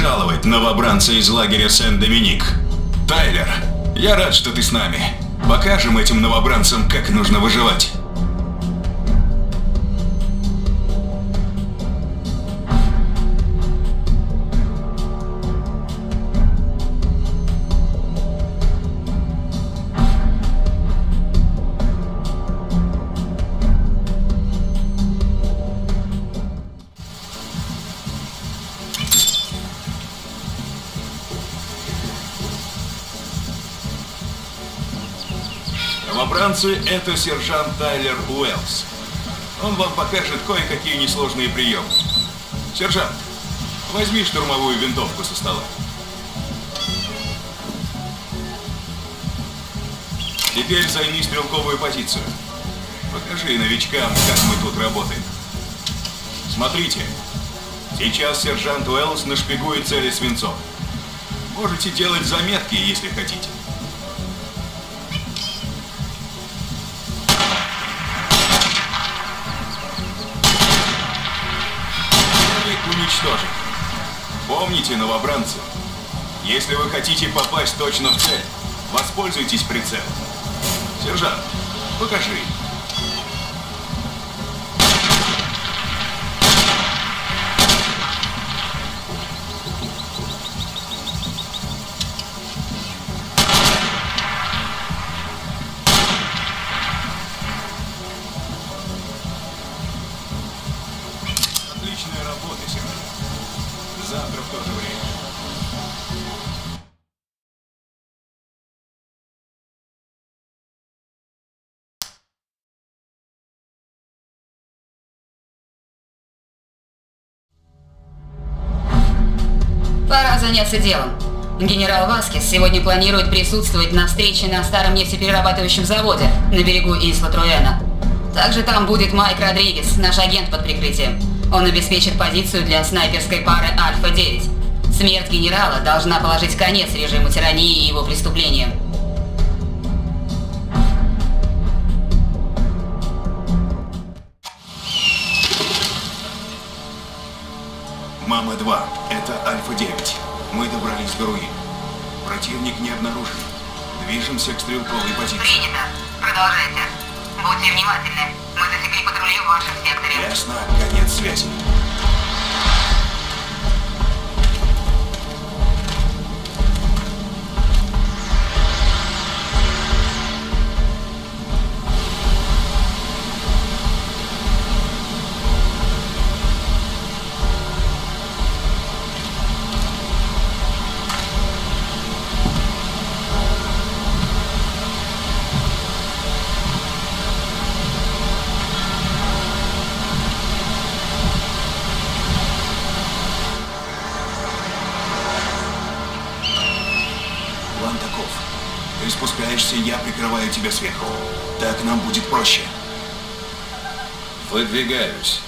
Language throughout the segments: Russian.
пожаловать, новобранцы из лагеря Сен-Доминик. Тайлер, я рад, что ты с нами. Покажем этим новобранцам, как нужно выживать. Новобранцы – это сержант Тайлер Уэллс. Он вам покажет кое-какие несложные приемы. Сержант, возьми штурмовую винтовку со стола. Теперь займи стрелковую позицию. Покажи новичкам, как мы тут работаем. Смотрите, сейчас сержант Уэллс нашпигует цели свинцом. Можете делать заметки, если хотите. Уничтожить. Помните, новобранцы, если вы хотите попасть точно в цель, воспользуйтесь прицелом. Сержант, покажи. Отличная работа, сержант. Завтра в то же время. Пора заняться делом. Генерал Васкес сегодня планирует присутствовать на встрече на старом нефтеперерабатывающем заводе на берегу Исла-Труэна. Также там будет Майк Родригес, наш агент под прикрытием. Он обеспечит позицию для снайперской пары Альфа-9. Смерть генерала должна положить конец режиму тирании и его преступлениям. Мама-2, это Альфа-9. Мы добрались до руин. Противник не обнаружен. Движемся к стрелковой позиции. Принято. Продолжайте. Будьте внимательны. Мы засекли патрули в вашем секторе. Ясно. Конец связи. План таков. Ты спускаешься, я прикрываю тебя сверху. Так нам будет проще. Выдвигаюсь.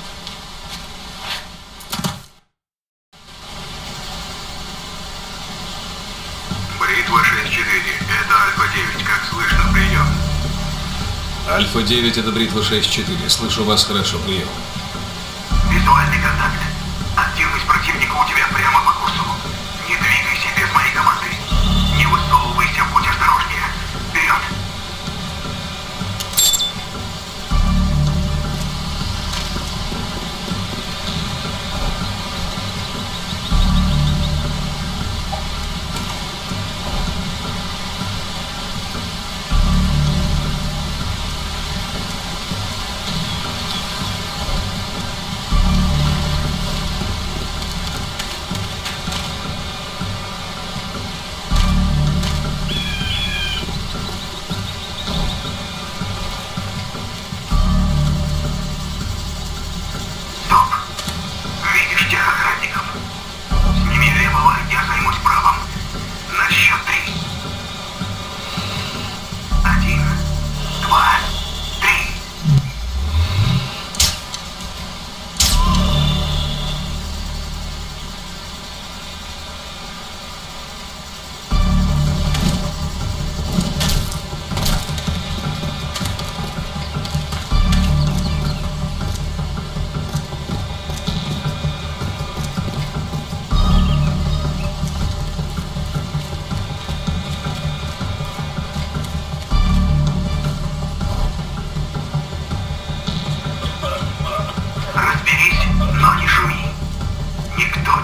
Бритва 6-4. Это Альфа-9. Как слышно, прием. Альфа-9, это Бритва 6-4. Слышу вас хорошо, прием. Визуальный контакт. Активность противника у тебя прямо по курсу. Не двигайся без моей команды. Не высовывайся, будь осторожнее. Вперед!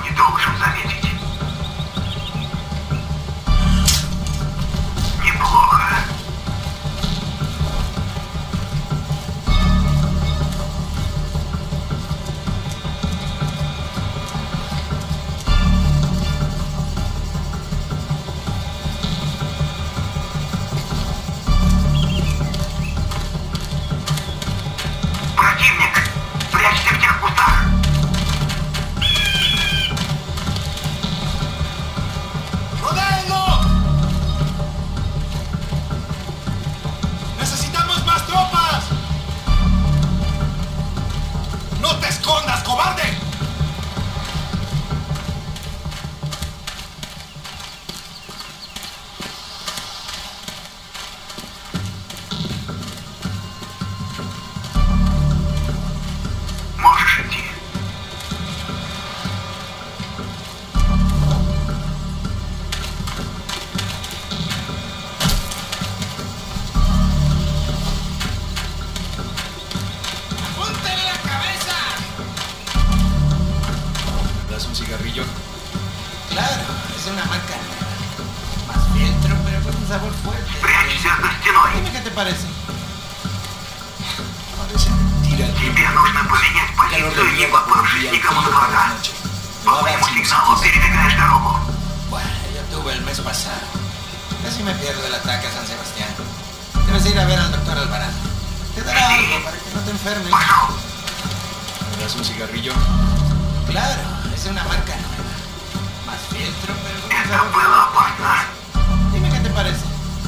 не должен заметить. Неплохо. Противник! Прячься в тех кустах! ¡Rodéenlo! ¡Necesitamos más tropas! ¡No te escondas, cobarde! Можешь идти. ¡Póntele la cabeza! ¿Das un cigarrillo? Claro, es una marca nueva. Más fieltro, pero con un sabor fuerte. Прячься за стеной. Dime qué te parece. Parece mentira el tiempo. Тебе нужно поменять Calor de позицию, не mierda por el попавшись día y никому frío на por la глаза. noche. Me По va a dar моему сигналу sinusitis. передвигаешь дорогу. Bueno, yo tuve el mes pasado. Casi me pierdo el ataque a San Sebastián. Debes ir a ver al doctor Alvarado. Te dará algo para que no te enfermes. Пошел. ¿Me das un cigarrillo? Claro, es una marca nueva. Más fieltro, pero con un Это sabor было fuerte. опасно. Dime qué te parece.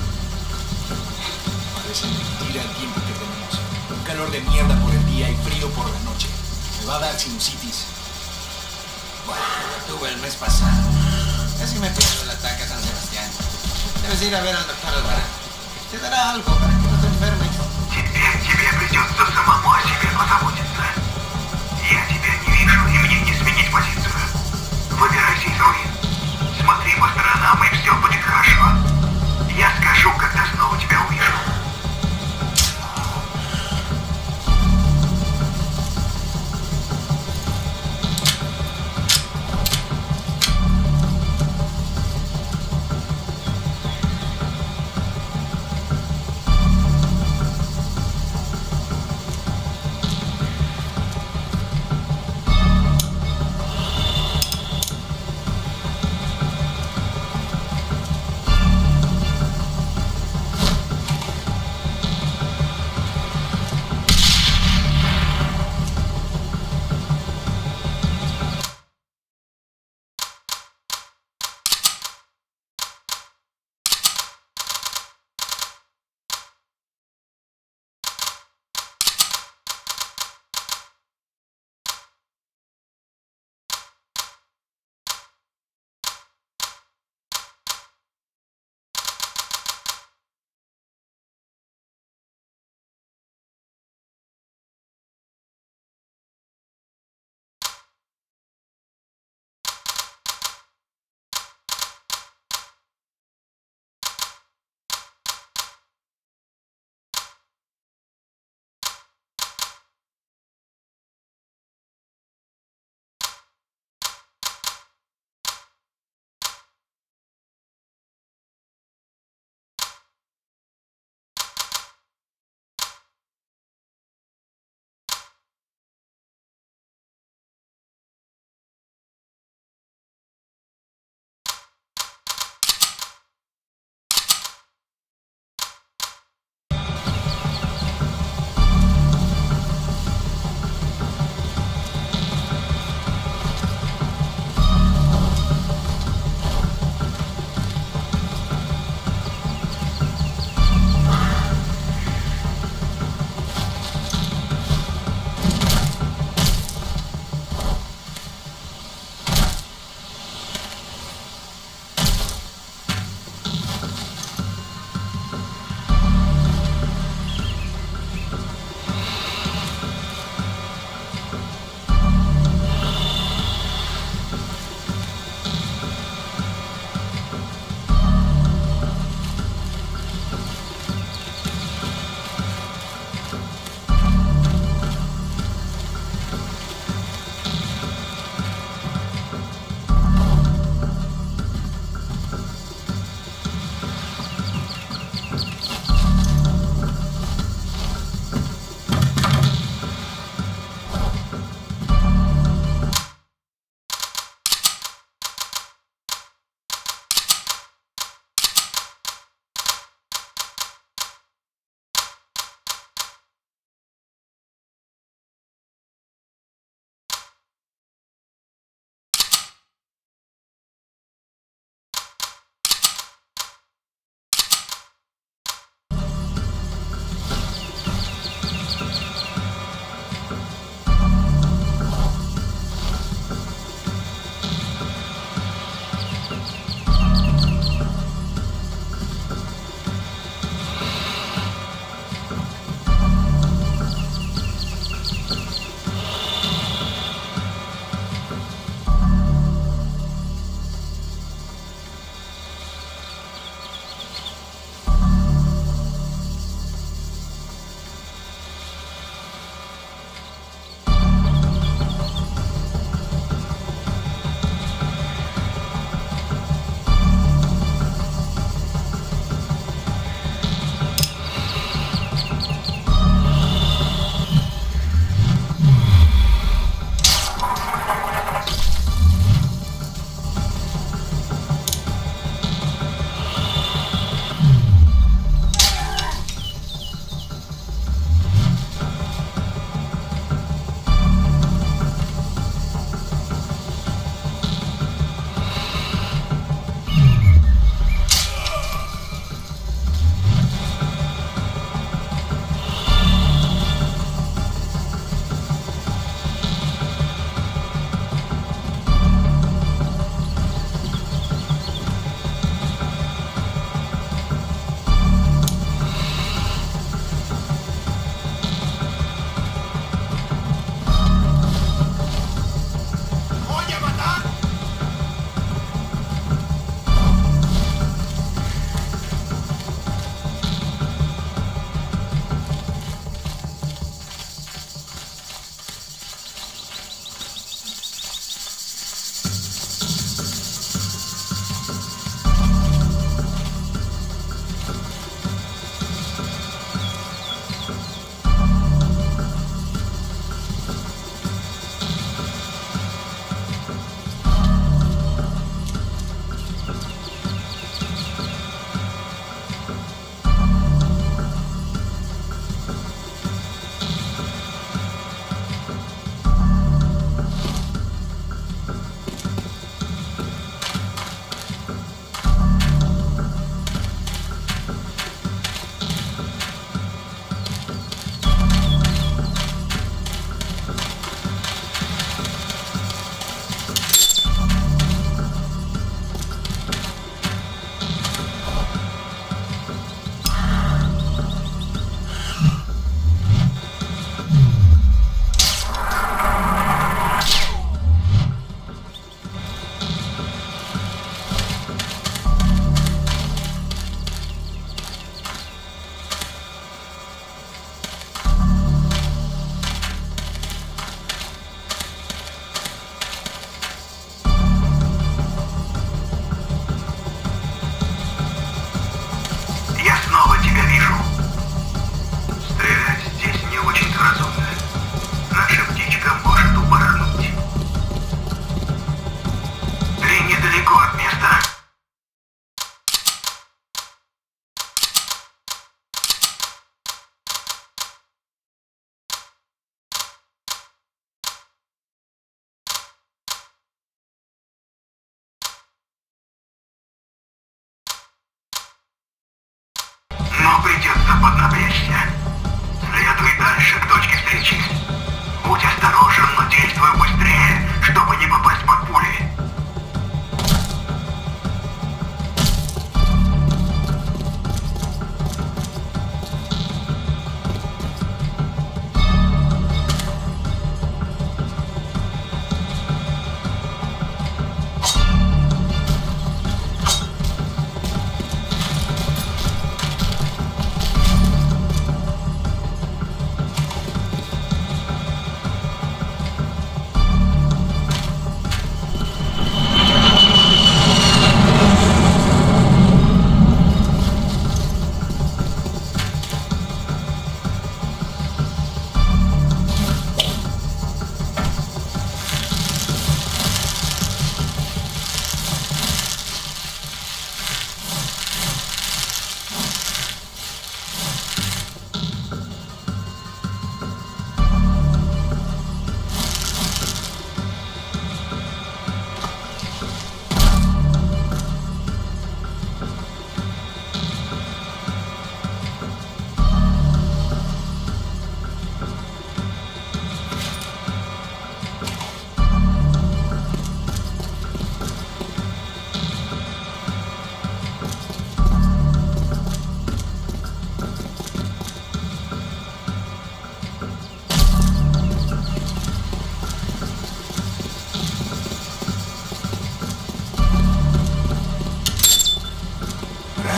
Parece mentira el tiempo que tenemos. Un calor de mierda por el día y frío por la noche. Me va a dar sinusitis. Bueno, yo tuve el mes pasado. Casi me pierdo el ataque a San Sebastián. Debes ir a ver al doctor Alvarado. Te dará algo para que no te enfermes. Теперь тебе придется самому о себе позаботиться. Я тебя не вижу, и мне не сменить позицию. Выбирайся из руин. Смотри по сторонам, и все будет хорошо. Я скажу, когда снова тебя увижу.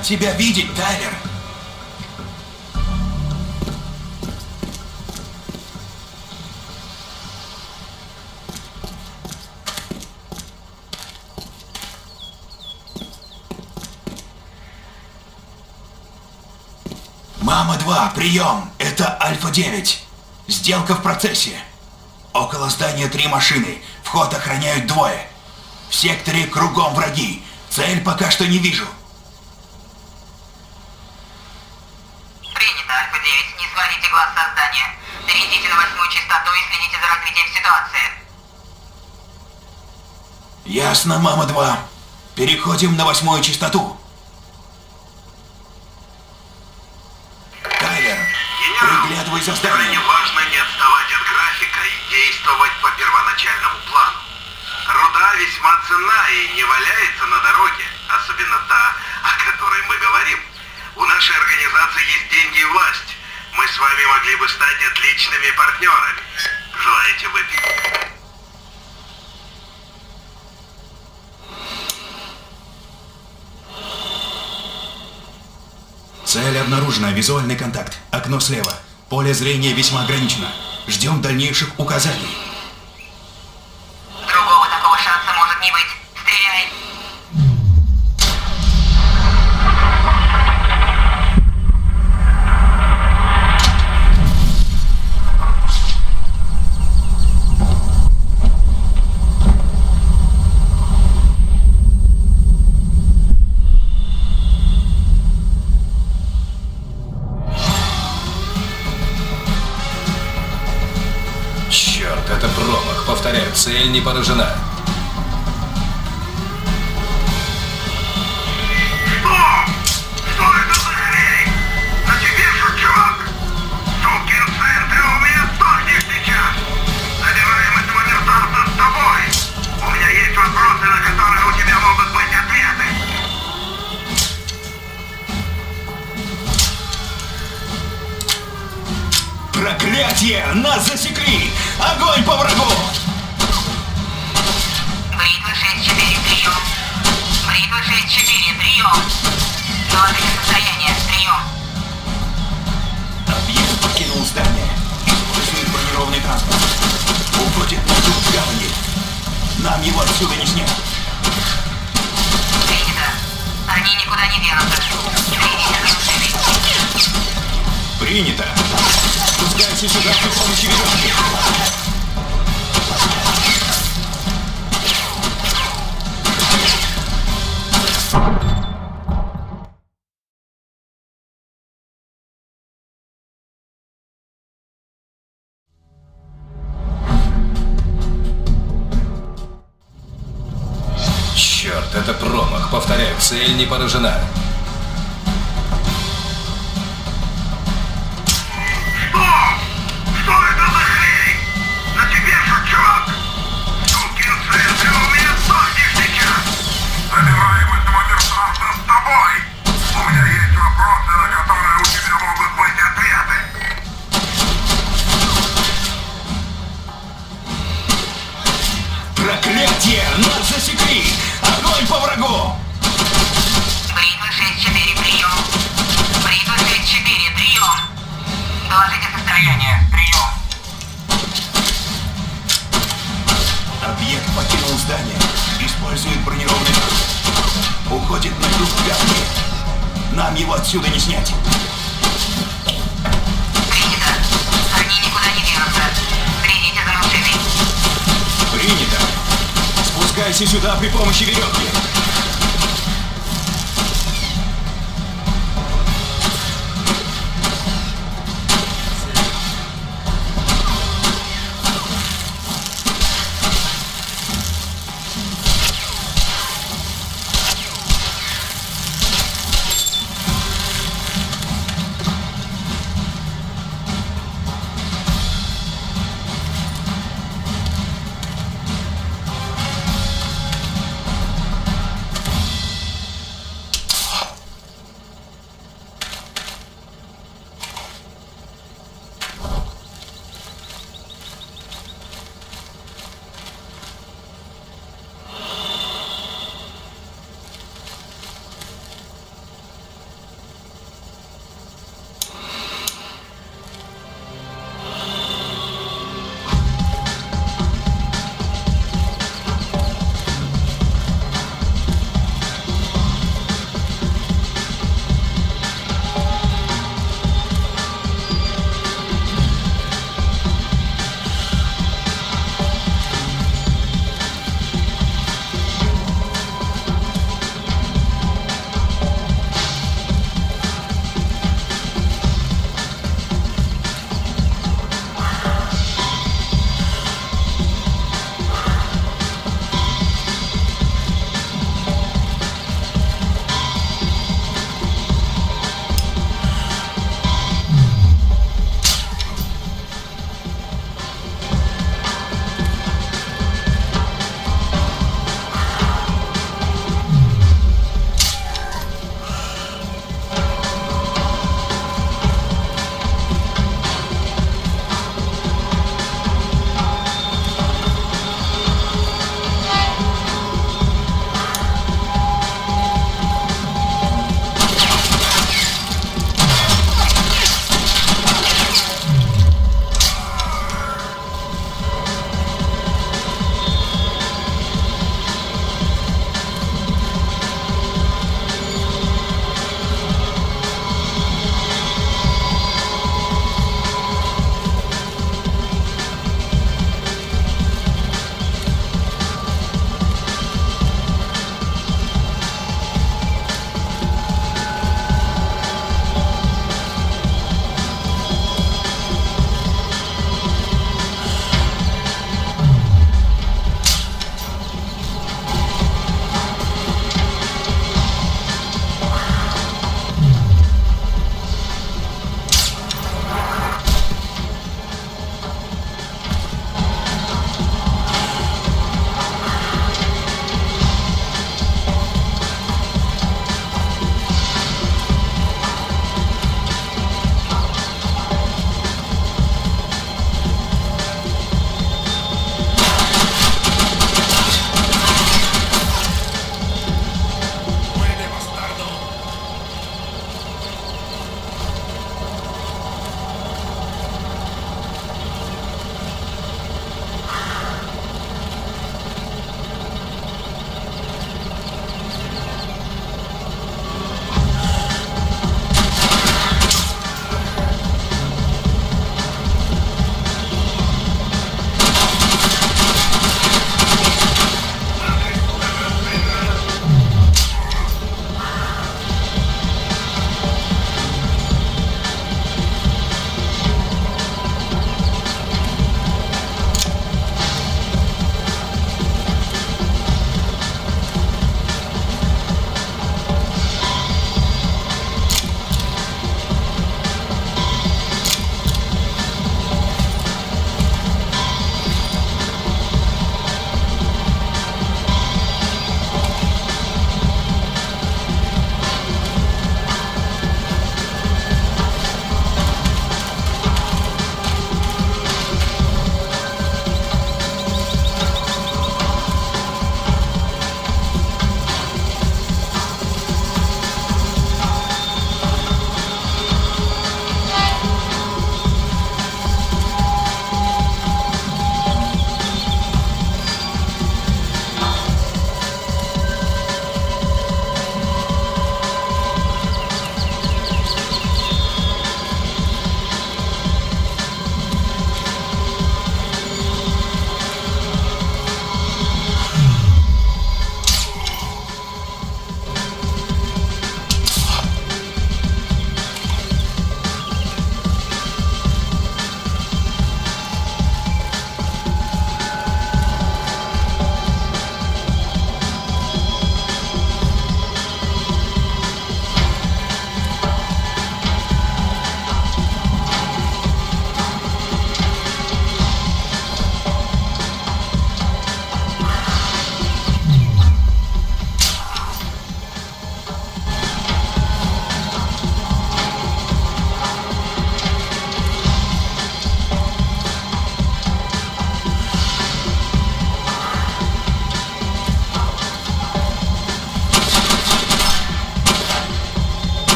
Рад тебя видеть, Тайлер. Мама-2, прием! Это Альфа-9. Сделка в процессе. Около здания 3 машины. Вход охраняют 2. В секторе кругом враги. Цель пока что не вижу. Принято, Альфа-9. Не сводите глаз со здания. Перейдите на 8-ю частоту и следите за развитием ситуации. Ясно, Мама-2. Переходим на 8-ю частоту. Тайлер, приглядывай за зданием. Крайне важно не отставать от графика и действовать по первоначальному плану. Руда весьма ценна и не валяется на дороге, особенно та, о которой мы говорим. У нашей организации есть деньги и власть. Мы с вами могли бы стать отличными партнерами. Желаете выпить? Цель обнаружена. Визуальный контакт. Окно слева. Поле зрения весьма ограничено. Ждем дальнейших указаний. Другого такого шанса может не быть. Стреляй. Черт, это промах. Повторяю, цель не поражена. Что это за хрень? На тебе что, чувак? Сукин сын, ты у меня сдохнешь сейчас. Забираем этого мерзавца с тобой. У меня есть вопросы, на которые у тебя могут быть ответы. Проклятие! Нас засекли! Огонь по врагу! Бритва 6-4, прием. Бритва 6-4, прием. Доложите состояние, прием. Объект покинул здание. Использует бронированный транспорт. Уходит на юг в гавани. Нам его отсюда не снять. Принято. Они никуда не денутся. Следите за машиной. Принято. Спускайся сюда при помощи веревки. Черт, это промах. Повторяю, цель не поражена. Что это за хрень? На тебе что, чувак? Сукин сын, ты у меня сдохнешь сейчас. Забираем этого мерзавца с тобой. У меня есть вопросы, на которые у тебя могут быть ответы. Проклятие! Нас засекли! Огонь по врагу! Бритва 6-4, прием. Бритва 6-4, прием. Доложите состояние, прием. Объект покинул здание. Использует бронированный транспорт. Уходит на юг в гавани. Нам его отсюда не снять. Принято. Они никуда не денутся. Следите за машиной. Принято. Спускайся сюда при помощи веревки.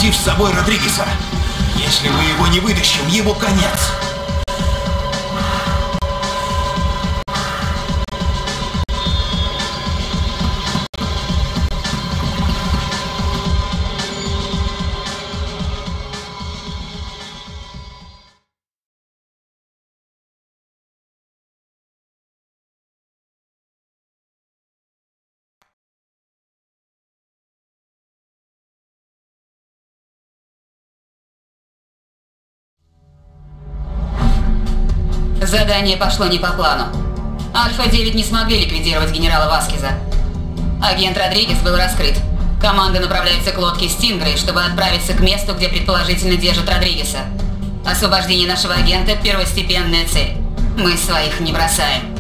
Захватив с собой Родригеса. Если мы его не вытащим, ему конец. Задание пошло не по плану. Альфа-9 не смогли ликвидировать генерала Васкеза. Агент Родригес был раскрыт. Команда направляется к лодке Стингрей, чтобы отправиться к месту, где предположительно держат Родригеса. Освобождение нашего агента – первостепенная цель. Мы своих не бросаем.